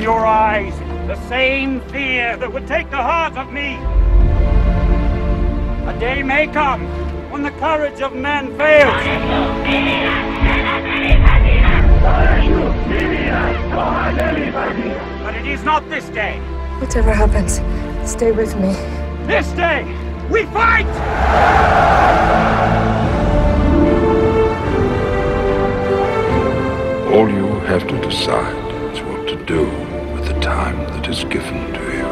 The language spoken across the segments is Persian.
your eyes the same fear that would take the heart of me. A day may come when the courage of men fails. But it is not this day. Whatever happens, stay with me. This day, we fight! All you have to decide is what to do with the time that is given to you.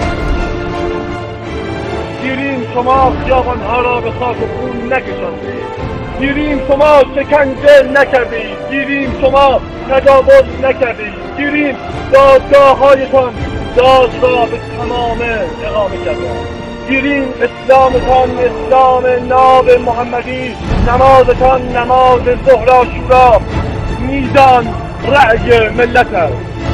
گیریم شما خیابان‌ها را به خاک خون نکشاندید. گیریم شما شکنجه نکردید. گیریم شما تجاوز نکردید. گیریم دادگاه‌هایتان داد را به تمام اقامه کردند. گیریم اسلامتان اسلام ناب محمدی، نمازتان نماز ظهر عاشورا، میزان رأی ملت است.